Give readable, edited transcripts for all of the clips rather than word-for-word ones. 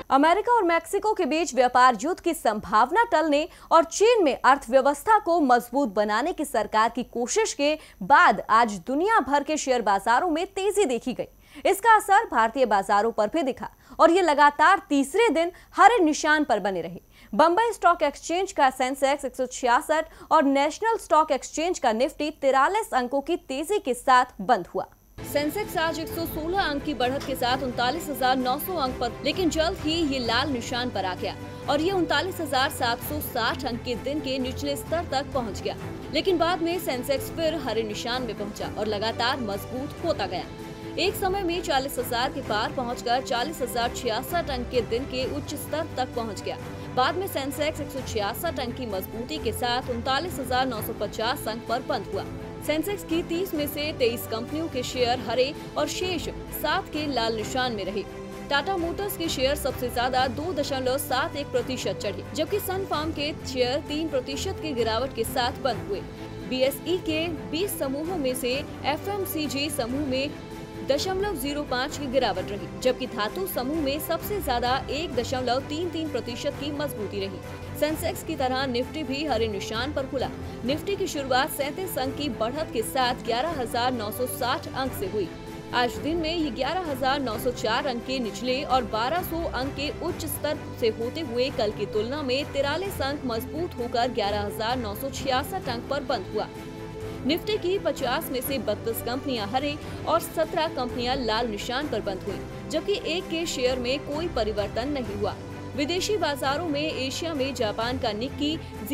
America और Mexico के बीच व्यापार युद्ध की संभावना टलने और चीन में अर्थव्यवस्था को मजबूत बनाने की सरकार की कोशिश के बाद आज दुनिया भर के शेयर बाजारों में तेजी देखी गई। इसका असर भारतीय बाजारों पर भी दिखा और ये लगातार तीसरे दिन हरे निशान पर बने रहे। बंबई स्टॉक एक्सचेंज का सेंसेक्स 166 और नेशनल स्टॉक एक्सचेंज का निफ्टी 43 अंकों की तेजी के साथ बंद हुआ। सेंसेक्स आज 116 अंक की बढ़त के साथ 39,900 अंक पर, लेकिन जल्द ही ये लाल निशान पर आ गया और ये 39,760 अंक के दिन के निचले स्तर तक पहुंच गया। लेकिन बाद में सेंसेक्स फिर हरे निशान में पहुंचा और लगातार मजबूत होता गया। एक समय में 40,000 के पार पहुंचकर 40,066 अंक के दिन के उच्च स्तर तक पहुंच गया। बाद में सेंसेक्स 166 अंक की मजबूती के साथ 39,950 अंक पर बंद हुआ। सेंसेक्स की 30 में से 23 कंपनियों के शेयर हरे और शेष 7 के लाल निशान में रहे। टाटा मोटर्स के शेयर सबसे ज्यादा 2.71% चढ़े, जबकि सन फार्म के शेयर 3% की गिरावट के साथ बंद हुए। बीएसई के 20 समूहों में से एफएमसीजी समूह में 0.05 की गिरावट रही, जबकि धातु समूह में सबसे ज्यादा 1.33% की मजबूती रही। सेंसेक्स की तरह निफ्टी भी हरे निशान पर खुला। निफ्टी की शुरुआत 37 अंक की बढ़त के साथ 11,960 अंक से हुई। आज दिन में ये 11,904 अंक के निचले और 1,200 अंक के उच्च स्तर से होते हुए कल की तुलना में 43 अंक मजबूत होकर 11,966 अंक पर बंद हुआ। निफ्टी की 50 में से 32 कंपनियां हरे और 17 कंपनियां लाल निशान पर बंद हुई, जबकि एक के शेयर में कोई परिवर्तन नहीं हुआ। विदेशी बाजारों में एशिया में जापान का निक्की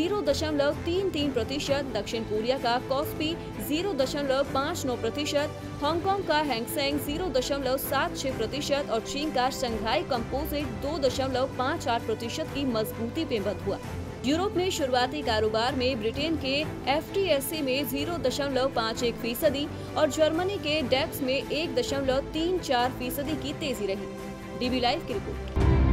0.33%, दक्षिण कोरिया का कॉस्पी 0.59%, हांगकांग का हैंगसेंग 0.76% और चीन का शंघाई कंपोजिट 2.58% की मजबूती पे बंद हुआ। यूरोप में शुरुआती कारोबार में ब्रिटेन के एफटीएसई में 0.51% और जर्मनी के डेक्स में 1.34% की तेजी रही। डीबी लाइव की रिपोर्ट।